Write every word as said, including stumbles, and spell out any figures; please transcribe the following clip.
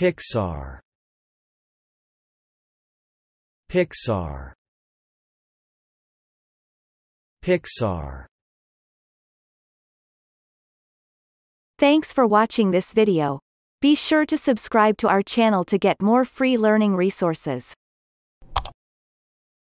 Pixar. Pixar. Pixar. Thanks for watching this video. Be sure to subscribe to our channel to get more free learning resources.